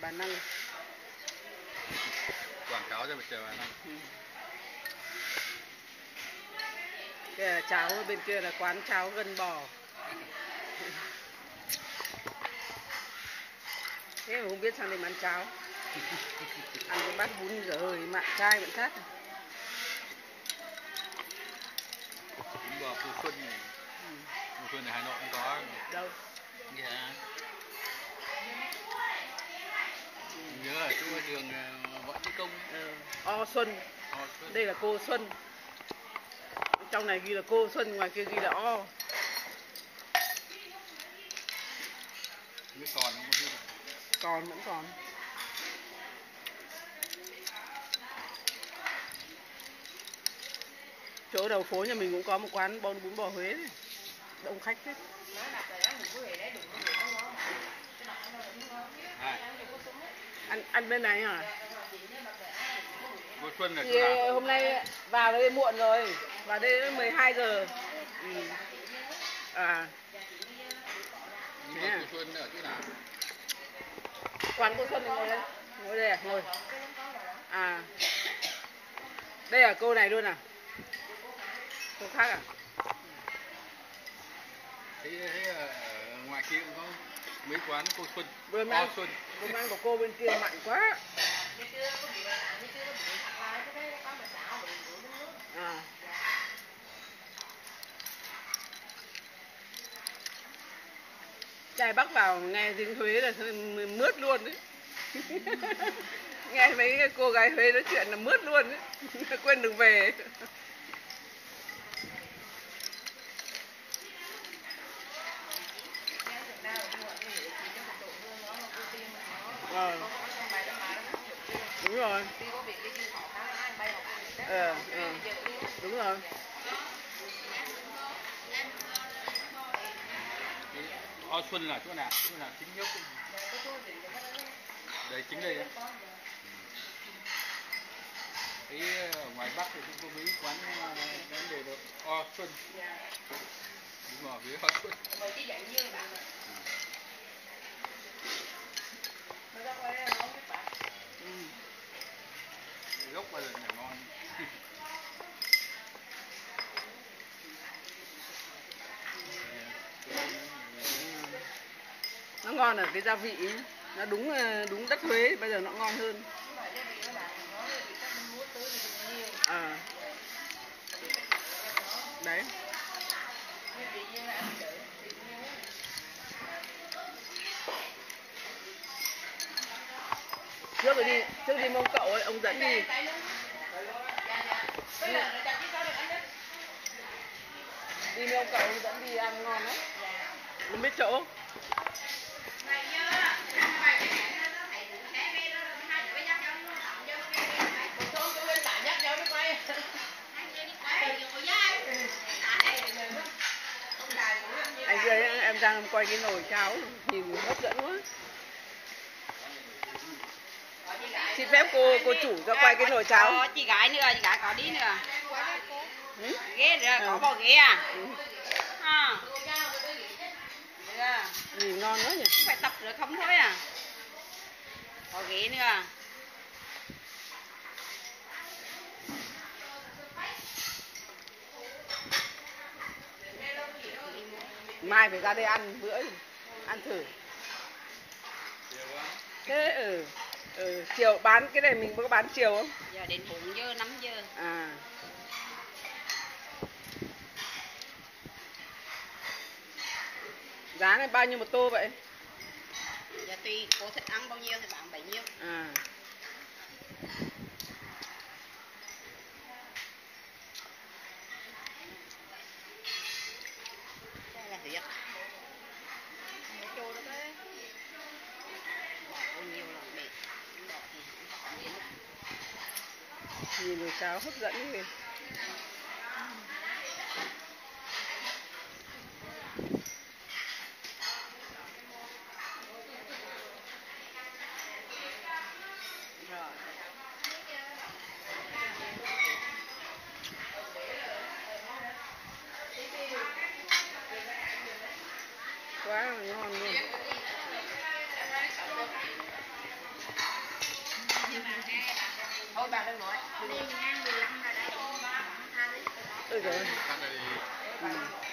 Bà Năng. Quảng cáo cho mặt trời Bà Năng. Kìa, cháo bên kia là quán cháo gân bò. Thế mà không biết sang đây ăn cháo. Ăn cái bát bún dở hơi mặn chai vẫn khác. Bún bò Phú Xuân này. Phú Xuân này Hà Nội không có. Đâu? Dạ. Nhớ ở chỗ đường Võ Trí Công. O Xuân. Đây là cô Xuân. Trong này ghi là cô Xuân, ngoài kia ghi là O. Biết còn không có gì. Còn, vẫn còn. Chỗ đầu phố nhà mình cũng có một quán bún bò Huế này. Đông khách thế. Ăn bên này hả? Cô Xuân là thì hôm nay vào đây muộn rồi. Vào đây 12 giờ. À. Nhưng mà cô Xuân ở chỗ nào? Quán cô Xuân ngồi đây. Ngồi đây à? Ngồi. À. Đây là cô này luôn à? Cô khác à? Thế ở ngoài kia cũng có mấy quán cô Xuân. Bữa ăn của cô bên kia mặn quá. À. Trai Bắc vào nghe tiếng Huế là mướt luôn đấy. Nghe mấy cô gái Huế nói chuyện là mướt luôn đấy. Quên đừng về. Đúng rồi. Đúng rồi. O Xuân là chỗ nào? Chỗ nào chính nhất? Đây chính đây á. Cái ở ngoài Bắc thì cũng có mấy quán đều được O Xuân. Đúng rồi, với O Xuân. Gốc bao giờ là ngon. Nó ngon ở cái gia vị ấy. Nó đúng đất Huế, bây giờ nó ngon hơn. À. Đấy. Trước đi mong cậu ấy, ông dẫn đi. Đi mong cậu ông dẫn đi ăn ngon lắm. Không biết chỗ. Anh kia em đang quay cái nồi cháo nhìn hấp dẫn quá. Xin phép cô chủ cho quay cái nồi cháo. Chị gái nữa, chị gái có đi nữa. Ghế nữa, có bò ghế à? Nhìn ngon quá nhỉ. Phải tập rồi không thôi à? Có ghế nữa. Mai phải ra đây ăn bữa, ăn thử. Thế chiều bán cái này mình có bán chiều không? Giờ đến 4 giờ, 5 giờ. À. Giá này bao nhiêu một tô vậy? Giờ tùy cô thích ăn bao nhiêu thì bán bấy nhiêu. À. Đây là huyết. Chỗ đó đấy. Bỏ bao nhiêu là để. Nhìn nồi cháo hấp dẫn kìa. Quá là ngon luôn. đừng nói. Đi ngang 15 là đây. Ôi giời ơi. Cắt ra thì